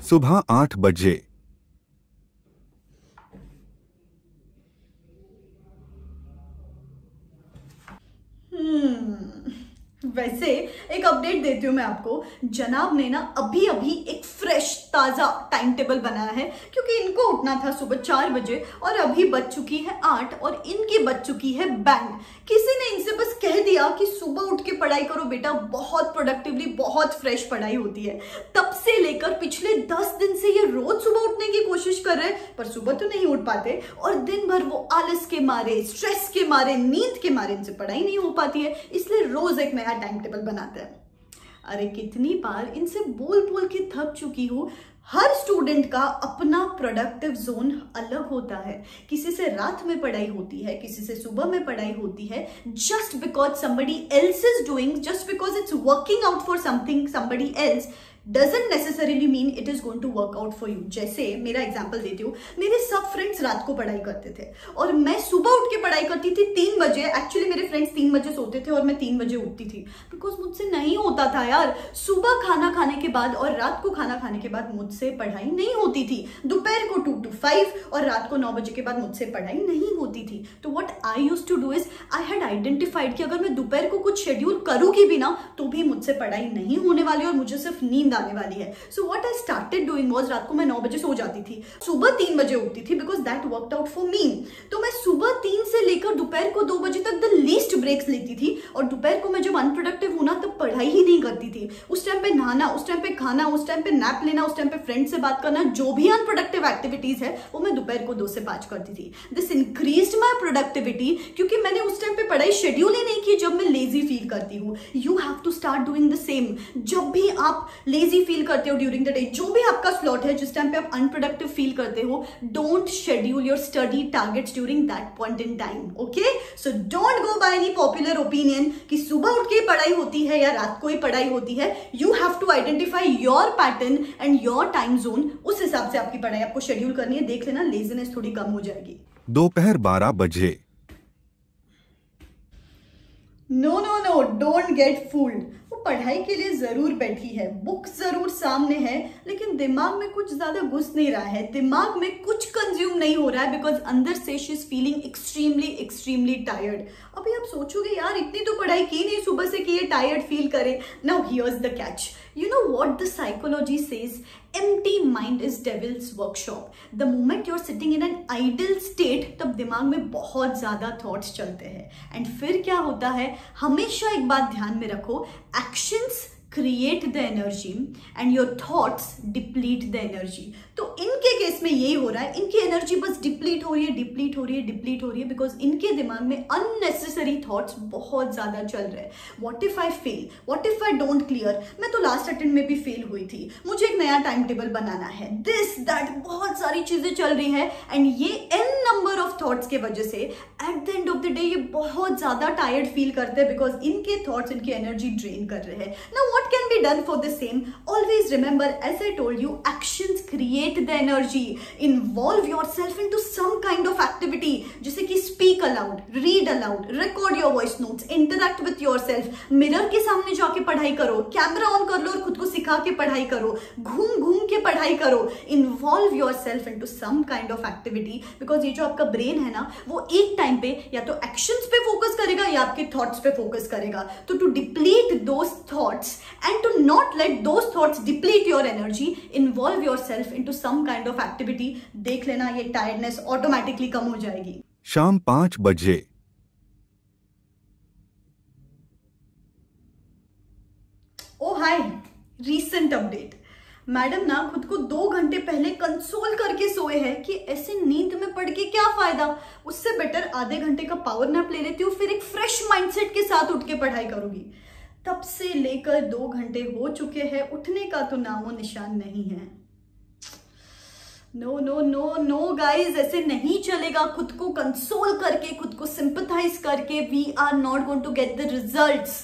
सुबह 8 बजे। वैसे एक अपडेट देती हूँ मैं आपको। जनाब ने ना अभी अभी एक फ्रेश ताजा टाइम टेबल बनाया है, क्योंकि इनको उठना था सुबह 4 बजे और अभी बज चुकी है 8 और इनकी बज चुकी है बैंड। किसी ने इनसे बस कह दिया कि सुबह उठ के पढ़ाई करो बेटा, बहुत प्रोडक्टिवली बहुत फ्रेश पढ़ाई होती है। तब से लेकर पिछले 10 दिन से ये रोज सुबह उठने की कोशिश कर रहे हैं, पर सुबह तो नहीं उठ पाते और दिन भर वो आलस के मारे, स्ट्रेस के मारे, नींद के मारे इनसे पढ़ाई नहीं हो पाती है। इसलिए रोज एक नया टाइम टेबल बनाते हैं। अरे कितनी बार इनसे बोल बोल के थक चुकी हूं। हर स्टूडेंट का अपना प्रोडक्टिव जोन अलग होता है। किसी से रात में पढ़ाई होती है, किसी से सुबह में पढ़ाई होती है। Just because somebody else is doing, just because it's working out for something somebody else doesn't necessarily mean it is going to work out for you। जैसे मेरा एग्जांपल देती हूँ, मेरे सब फ्रेंड्स रात को पढ़ाई करते थे और मैं सुबह उठ के पढ़ाई करती थी 3 बजे। एक्चुअली मेरे फ्रेंड्स 3 बजे सोते थे और मैं 3 बजे उठती थी, बिकॉज मुझसे नहीं होता था यार। सुबह खाना खाने के बाद और रात को खाना खाने के बाद मुझसे पढ़ाई नहीं होती थी। दोपहर को 2 to 5 और रात को 9 बजे के बाद मुझसे पढ़ाई नहीं होती थी। तो what I used to do is, I had identified कि अगर मैं दोपहर को कुछ शेड्यूल करूंगी भी ना तो भी मुझसे पढ़ाई नहीं होने वाली और मुझे सिर्फ नींद आने वाली है। So what I started doing was, रात को मैं 9 बजे सो जाती थी, सुबह 3 बजे उठती थी, because that worked out for me. तो मैं सुबह 3 से लेकर दोपहर को 2 बजे तक द लीस्ट ब्रेक्स लेती थी और दोपहर को मैं जब अनप्रोडक्टिव हूं ना तब पढ़ाई ही नहीं करती थी। उस टाइम पे नहाना, उस टाइम पे खाना, उस टाइम पे नैप लेना, उस टाइम पे फ्रेंड से बात करना, जो भी अनप्रोडक्टिव एक्टिविटीज है वो मैं दोपहर को 2 से 5 करती थी। दिस इंक्रीज्ड माई प्रोडक्टिविटी, क्योंकि मैंने उस टाइम पे पढ़ाई शेड्यूल ही नहीं की जब मैं लेजी फील करती हूँ। You have to start doing the same. जब भी आप लेजी फील करते हो ड्यूरिंग द डे, जो भी आपका स्लॉट है जिस टाइम पे आप अनप्रोडक्टिव फील करते हो, don't schedule your study targets during that point in time. Okay, so don't go by any popular opinion कि सुबह उठ के पढ़ाई होती है या रात को ही पढ़ाई होती है। You have to identify your pattern and your time zone. उस हिसाब से आपकी पढ़ाई आपको शेड्यूल करनी है। देख लेना, लेजीनेस थोड़ी कम हो जाएगी। दोपहर 12 बजे। No no no, don't get fooled. वो पढ़ाई के लिए जरूर बैठी है, बुक जरूर सामने है, लेकिन दिमाग में कुछ ज्यादा घुस नहीं रहा है, दिमाग में कुछ कंज्यूम नहीं हो रहा है, बिकॉज अंदर से she is feeling extremely tired. अभी आप सोचोगे यार इतनी तो पढ़ाई की नहीं सुबह से कि ये टायर्ड फील करे। Now here's the catch. You know what the psychology says? Empty mind is devil's workshop. The moment you're sitting in an idle state, तब दिमाग में बहुत ज्यादा थॉट्स चलते हैं। एंड फिर क्या होता है, हमेशा एक बात ध्यान में रखो, actions create the energy and your thoughts deplete the energy. तो इनके केस में यही हो रहा है, इनकी एनर्जी बस डिप्लीट हो रही है, बिकॉज इनके दिमाग में अननेसेसरी थॉट्स बहुत ज्यादा चल रहे हैं। What if I fail, what if I don't clear. मैं तो लास्ट अटेम्प्ट में भी फेल हुई थी, मुझे एक नया टाइम टेबल बनाना है, दिस दैट, बहुत सारी चीजें चल रही है। एंड ये n नंबर ऑफ थॉट्स के वजह से at the end of the day ये बहुत ज्यादा टायर्ड फील करते हैं, बिकॉज इनके थॉट्स इनकी एनर्जी ड्रेन कर रहे हैं। Now what can be done for the same? Always remember, as I told you, actions create the energy. Involve yourself into some kind of activity, जैसे कि speak aloud, read aloud, record your voice notes, interact with yourself, mirror के सामने जाके पढ़ाई करो, camera on कर लो और खुद को सिखा के पढ़ाई करो, घूम के पढ़ाई करो। Involve yourself into some kind of activity, because ये जो आपका ब्रेन है ना, वो एक टाइम पे या तो एक्शंस पे फोकस करेगा या आपके थॉट्स पे फोकस करेगा। तो to deplete those thoughts and to not let those thoughts deplete your energy, involve yourself into some kind of activity. देख लेना, ये टायर्डनेस ऑटोमेटिकली कम हो जाएगी। शाम 5 बजे। Oh hi, recent update. Madam ना खुद को 2 घंटे पहले कंसोल करके सोए हैं कि ऐसे नींद में पढ़ के क्या फायदा, उससे बेटर आधे घंटे का पावर नैप ले लेती हूँ, फिर एक फ्रेश माइंडसेट के साथ उठ के पढ़ाई करूंगी। तब से लेकर 2 घंटे हो चुके हैं, उठने का तो नामो निशान नहीं है। No no no no guys, ऐसे नहीं चलेगा। खुद को कंसोल करके, खुद को सिंपथाइज करके we are not going to get the results.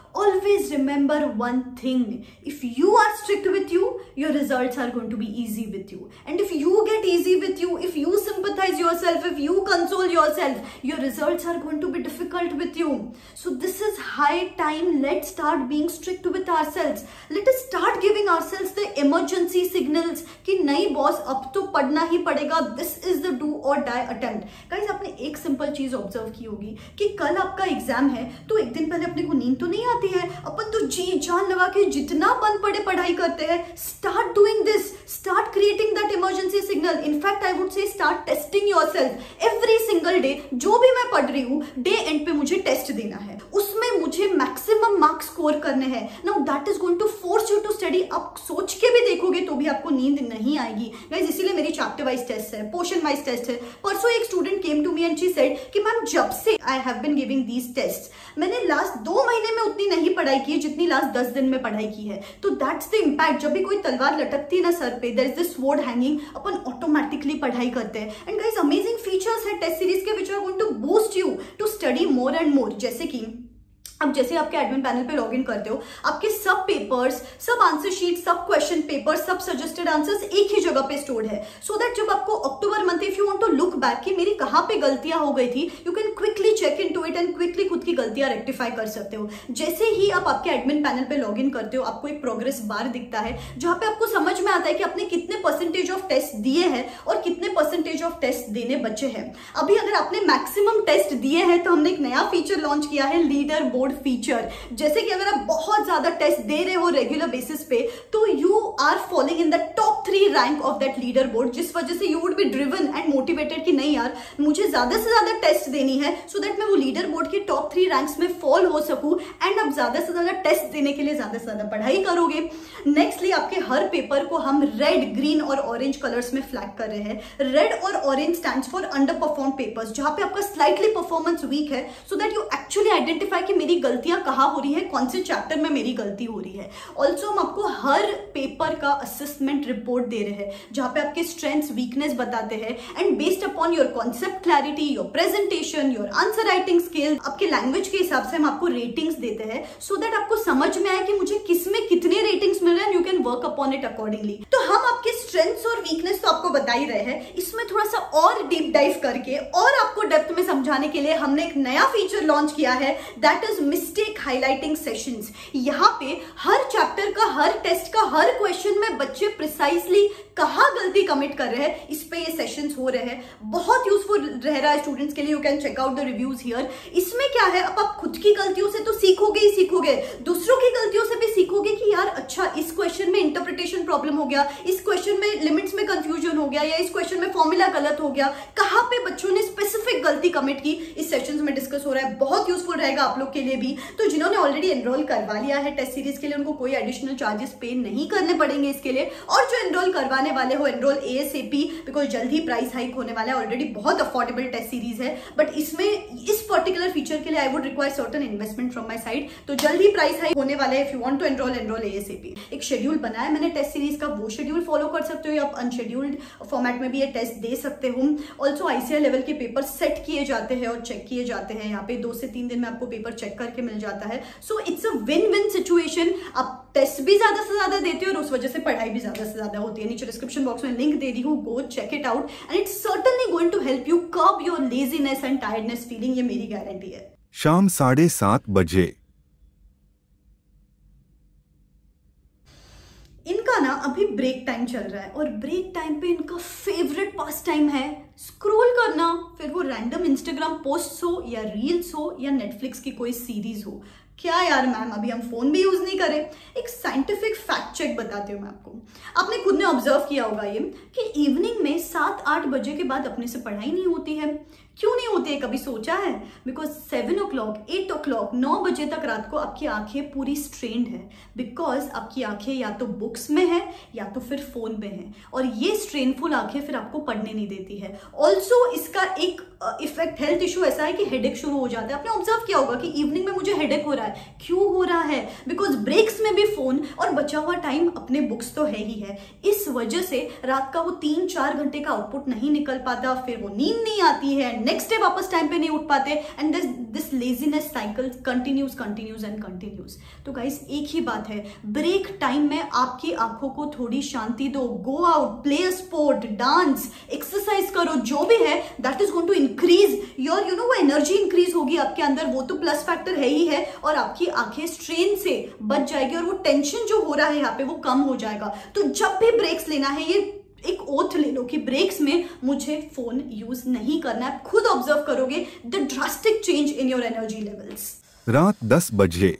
always remember one thing. If you are strict with you, your results are going to be easy with you. And if you get easy with you, if you sympathize yourself, if you console yourself, your results are going to be difficult with you. So this is high time. Let's start being strict with ourselves. Let us start giving ourselves the emergency signals कि नहीं boss अब तो पढ़ना ही पड़ेगा. This is the do or die attempt. Guys, आपने एक simple चीज observe की होगी कि कल आपका एग्जाम है तो एक दिन पहले अपने को नींद तो नहीं आती है. अपन तो जी जान लगा के जितना बंद पड़े पढ़ाई करते हैं. Start doing this, start creating that emergency signal. In fact I would say start testing yourself every single day. जो भी मैं पढ़ रही हूँ डे एंड पे मुझे टेस्ट देना है, उसमें मुझे मैक्सिमम मार्क्स स्कोर करने हैं. Now that is going to force you to study. आप सोच के भी देखोगे तो भी आपको नींद नहीं आएगी. गाइस, इसीलिए मेरी चैप्टर वाइज टेस्ट है, पोर्शन वाइज टेस्ट है. परसों एक student came to me and she said कि मैम जब से I have been giving these test, मैंने लास्ट 2 महीने में उतनी नहीं पढ़ाई की है जितनी लास्ट 10 दिन में पढ़ाई की है. तो दैट्स द इम्पैक्ट. जब भी कोई तलवार लटकती है ना सर पे, there is the sword hanging, अपन ऑटोमेटिकली पढ़ाई करते हैं. एंड गाइस, अमेजिंग फीचर्स है टेस्ट सीरीज के which are going to boost you to study more and more. जैसे कि अब जैसे आपके एडमिन पैनल पे लॉगिन करते हो, आपके सब पेपर्स, सब आंसर शीट, सब क्वेश्चन पेपर, सब सजेस्टेड आंसर्स एक ही जगह पे स्टोर्ड है. सो दैट जब आपको October month if you want to look back कि मेरी कहाँ पे गलतियां हो गई थी, you can quickly check into it and quickly खुद की गलतियां रेक्टिफाई कर सकते हो. जैसे ही आप आपके एडमिन पैनल पे लॉगिन करते हो, आपको एक प्रोग्रेस बार दिखता है जहां पे आपको समझ में आता है कि आपने कितने परसेंटेज ऑफ टेस्ट दिए हैं और कितने परसेंटेज ऑफ टेस्ट देने बचे हैं. अभी अगर आपने मैक्सिमम टेस्ट दिए हैं तो हमने एक नया फीचर लॉन्च किया है, लीडर बोर्ड फीचर. जैसे कि अगर आप बहुत ज्यादा टेस्ट दे रहे हो रेगुलर बेसिस पे, तो you are following in the top 3 rank of that leader board, जिस वजह से you would be driven and motivated कि नहीं यार मुझे ज्यादा से ज्यादा टेस्ट देनी है सो दैट मैं वो लीडर बोर्ड के टॉप 3 रैंक्स में फॉल हो सकूं. एंड आप ज्यादा से ज्यादा टेस्ट देने के लिए ज्यादा से ज्यादा पढ़ाई करोगे. नेक्स्टली, आपके हर पेपर को हम रेड, ग्रीन और ऑरेंज कलर्स में फ्लैग कर रहे हैं. रेड और orange stands for under perform papers, जहां पे आपका स्लाइटली परफॉर्मेंस वीक है, so that you actually identify कि मेरी गलतियां कहां हो रही है, कौन से चैप्टर में मेरी गलती हो रही है. ऑल्सो हम आपको हर पेपर का असेसमेंट रिपोर्ट दे रहे हैं जहां पे आपके स्ट्रेंथ्स, वीकनेस बताते हैं. And based upon your concept clarity, your presentation, your answer writing skill, आपके लैंग्वेज के हिसाब से हम आपको रेटिंग्स देते हैं सो दैट आपको समझ में आए कि मुझे किसमें कितने रेटिंग्स मिल रहे हैं. You can work upon it accordingly. तो हम आपके स्ट्रेंथ्स और वीकनेस तो आपको बता ही रहे हैं, इसमें थोड़ा सा और डीप डाइव करके और आपको डेप्थ में समझाने के लिए हमने एक नया फीचर लॉन्च किया है, that is mistake highlighting sessions. यहाँ पे हर चैप्टर का, हर टेस्ट का, हर क्वेश्चन में बच्चे प्रिसाइसली कहाँ गलती कमिट कर रहे हैं, इस पे ये सेशंस हो रहे हैं. बहुत यूजफुल रह रहा है स्टूडेंट्स के लिए. You can check out the reviews here. इसमें क्या है, अब आप खुद की गलतियों से तो सीखोगे ही सीखोगे, दूसरों की गलतियों से भी सीखोगे कि यार अच्छा इस क्वेश्चन में इंटरप्रिटेशन प्रॉब्लम हो गया, इस क्वेश्चन में लिमिट्स में कंफ्यूजन हो गया, या इस क्वेश्चन में फॉर्मूला गलत हो गया, कहाँ पे बच्चों ने स्पेसिफिक गलती कमिट की. इस सेशंस में डिस्कस हो रहा है. बहुत यूजफुल रहेगा आप लोग के लिए भी. तो जिन्होंने ऑलरेडी एनरोल करवा लिया है टेस्ट सीरीज के लिए, उनको कोई एडिशनल चार्जेस पे नहीं करने पड़ेंगे इसके लिए. और जो एनरोल करवाने वाले हो, एनरोल ASAP, बिकॉज जल्दी प्राइस हाइक होने वाला है. ऑलरेडी बहुत अफोर्डेबल टेस्ट सीरीज है, बट इसमें इस पर्टिकुलर फीचर के लिए I would require certain investment from my side. तो जल्दी प्राइस हाइक होने वाला है. If you want to enrol ASAP. एक शेड्यूल बनाया मैंने टेस्ट सीरीज का, वो शेड्यूल फॉलो कर सकते हो, या आप अनशेड्यूल्ड फॉर्मेट में भी ये टेस्ट दे सकते हो. ऑल्सो ICAR लेवल के पेपर सेट किए जाते हैं और चेक किए जाते हैं. यहाँ पे 2 से 3 दिन में आपको पेपर चेक करके मिल जाता है. So it's a win-win situation. आप टेस्ट भी ज्यादा से ज्यादा देते हो और उस वजह से पढ़ाई भी ज्यादा से ज्यादा होती है. नीचे डिस्क्रिप्शन बॉक्स में लिंक दे दी हूँ, go check it out and it's certainly going to help you curb your laziness and tiredness feeling. ये मेरी गारंटी है. शाम 7:30 बजे. इनका ना अभी ब्रेक टाइम चल रहा है और ब्रेक टाइम पे इनका फेवरेट पास टाइम है स्क्रॉल करना. फिर वो रैंडम इंस्टाग्राम पोस्ट हो या रील्स हो या नेटफ्लिक्स की कोई सीरीज हो. क्या यार मैम, अभी हम फोन भी यूज नहीं करें. एक साइंटिफिक फैक्ट चेक बताती हूँ मैं आपको. आपने खुद ने ऑब्जर्व किया होगा ये कि इवनिंग में 7-8 बजे के बाद अपने से पढ़ाई नहीं होती है. क्यों नहीं होती है, कभी सोचा है? बिकॉज 7 o'clock, 8 o'clock, 9 बजे तक रात को आपकी आंखें पूरी स्ट्रेन्ड है. बिकॉज आपकी आंखें या तो बुक्स में है या तो फिर फोन में है, और ये स्ट्रेनफुल आंखें फिर आपको पढ़ने नहीं देती है. ऑल्सो इसका एक इफेक्ट, हेल्थ इशू ऐसा है कि हेडेक शुरू हो जाता है। आपने ऑब्जर्व किया होगा कि इवनिंग में मुझे हेडेक हो रहा है। क्यों हो रहा है? बिकॉज ब्रेक्स में भी फोन और बचा हुआ टाइम अपने बुक्स तो है ही है। इस वजह से रात का वो 3-4 घंटे का आउटपुट नहीं निकल पाता, फिर वो नींद नहीं आती है, नेक्स्ट डे वापस टाइम पे नहीं उठ पाते, and this laziness cycle continues and continues. तो गाइस एक ही बात है, ब्रेक टाइम में आपकी आंखों को थोड़ी शांति दो। Go out, play a sport, dance, exercise करो, जो भी है that is going to increase your वो एनर्जी इंक्रीज होगी आपके अंदर, वो तो प्लस फैक्टर है ही है, और आपकी आंखें स्ट्रेन से बच जाएगी और वो टेंशन जो हो रहा है यहाँ पे वो कम हो जाएगा। तो जब भी ब्रेक्स लेना है, ये एक ओथ ले लो कि ब्रेक्स में मुझे फोन यूज नहीं करना है। खुद ऑब्जर्व करोगे the drastic change in your energy levels. रात 10 बजे।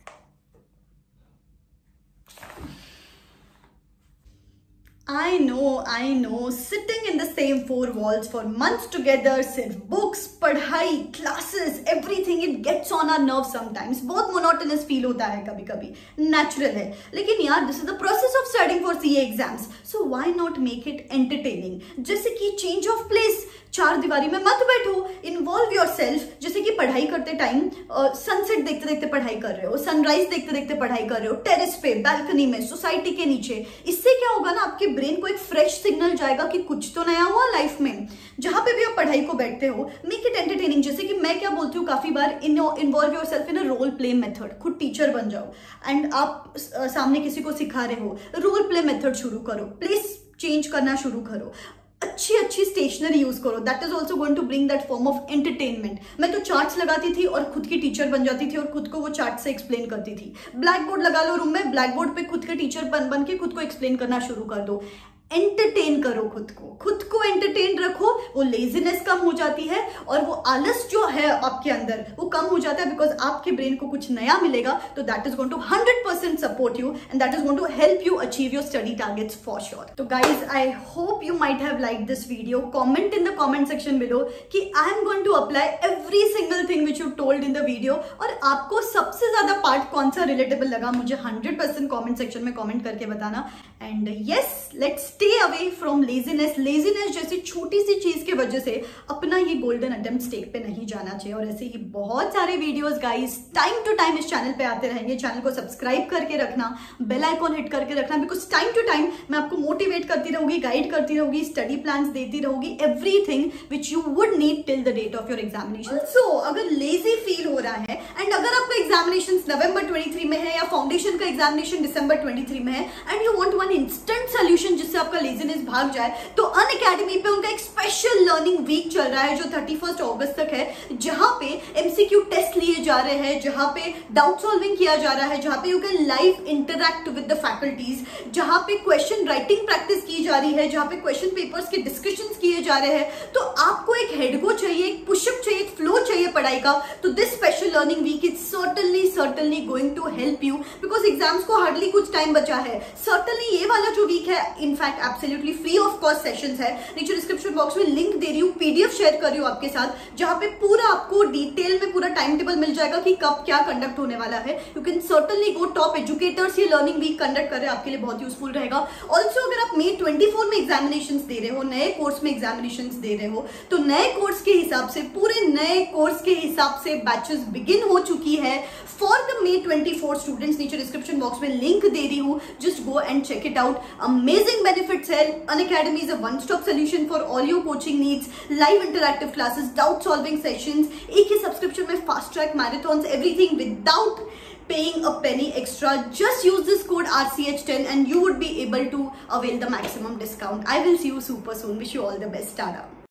I know, sitting in the same 4 walls for months together, सिर्फ बुक्स, पढ़ाई, classes, everything, it gets on our nerve sometimes. बहुत मोनोटोनस फील होता है कभी कभी, नेचुरल है, लेकिन यार this is the process of studying for CA exams, so why not make it entertaining. जैसे कि चेंज ऑफ प्लेस, 4 दीवारी में मत बैठो, इन्वॉल्व योर सेल्फ। जैसे कि पढ़ाई करते टाइम सनसेट देखते देखते पढ़ाई कर रहे हो, सनराइज देखते देखते पढ़ाई कर रहे हो, टेरेस पे, बालकनी में, सोसाइटी के नीचे। इससे क्या होगा ना, आपके ब्रेन को एक फ्रेश सिग्नल जाएगा कि कुछ तो नया हुआ लाइफ में। जहां पे भी आप पढ़ाई को बैठते हो, मेक इट एंटरटेनिंग। जैसे कि मैं क्या बोलती हूँ काफी बार, involve yourself in a role play method. खुद टीचर बन जाओ एंड आप सामने किसी को सिखा रहे हो, रोल प्ले मेथड शुरू करो, प्लेस चेंज करना शुरू करो, अच्छी स्टेशनरी यूज करो। That is also going to bring that form of entertainment. मैं तो चार्ट्स लगाती थी और खुद की टीचर बन जाती थी और खुद को वो चार्ट से एक्सप्लेन करती थी। ब्लैक बोर्ड लगा लो रूम में, ब्लैक बोर्ड पे खुद के टीचर बन के खुद को एक्सप्लेन करना शुरू कर दो। एंटरटेन करो खुद को एंटरटेन रखो, वो लेजीनेस कम हो जाती है और वो आलस जो है आपके अंदर वो कम हो जाता है, बिकॉज आपके ब्रेन को कुछ नया मिलेगा। तो that is going to 100% support you and that is going to help you achieve your study targets for sure. तो guys I hope you might have like this video. Comment in the comment section below कि I am going to apply every single thing which you told in the video, और आपको सबसे ज्यादा part कौन सा relatable लगा मुझे 100% comment section में कॉमेंट करके बताना। And yes, let's stay away from laziness जैसी छोटी सी चीज की वजह से अपना ये गोल्डन अटेम्प्ट स्टेक पे नहीं जाना चाहिए। और ऐसे ही बहुत सारे videos guys time to time इस चैनल पे आते रहेंगे। चैनल को सब्सक्राइब करके रखना, बेल आइकॉन हिट करके रखना, बिकॉज टाइम टू टाइम मैं आपको मोटिवेट करती रहूंगी, गाइड करती रहूंगी, स्टडी प्लान्स देती रहूंगी, everything which you would need till the date of your examination. So अगर लेजी फील हो रहा है एंड अगर आपका एग्जामिनेशन नवंबर 23 में है या फाउंडेशन का एग्जामिनेशन दिसंबर 23 में है and you want one instant solution जिससे आपका लेजीनेस भाग जाए, तो अनअकैडमी पे उनका एक स्पेशल लर्निंग वीक चल रहा है जो 31 अगस्त तक है, जहां पे MCQ टेस्ट लिए जा रहे हैं, जहां पे डाउट सॉल्विंग किया जा रहा है, जहां पे you can live interact with the faculties, जहां पे क्वेश्चन राइटिंग प्रैक्टिस की जा रही है, जहां पे क्वेश्चन पेपर्स के डिस्कशंस किए जा रहे हैं। तो आपको एक हेडगो चाहिए, एक पुशअप चाहिए, एक फ्लो चाहिए पढ़ाई का। तो this special learning week is certainly going to help you, because exams को हार्डली कुछ टाइम बचा है। सर्टनली ये वाला जो वीक है, in fact absolutely free of cost sessions है। नीचे डिस्क्रिप्शन बॉक्स में लिंक दे रही हूँ, PDF शेयर कर रही हूँ आपके साथ, जहां पे पूरा आपको डिटेल में पूरा टाइम टेबल मिल जाएगा कि कब क्या कंडक्ट होने वाला है। You can certainly go, top educators ये लर्निंग वीक कंडक्ट कर रहे हैं, आपके लिए बहुत यूजफुल रहेगा। ऑल्सो अगर आप May 24 में एग्जामिनेशंस दे रहे हो, नए कोर्स में एग्जामिनेशंस दे रहे हो, तो नए कोर्स के हिसाब से, पूरे नए कोर्स के हिसाब से बैचेस बिगिन हो चुकी है फॉर द May 24 स्टूडेंट्स। नीचे डिस्क्रिप्शन बॉक्स में लिंक दे रही हूँ, just go and check it out. Amazing benefits है। Unacademy is a one stop solution for all your coaching needs, live interactive classes, doubt solving sessions, एक ही subscription में fast track marathons, everything without paying a penny extra. Just use this code RCH10 and you would be able to avail the maximum discount. I will see you super soon. Wish you all the best. Tara.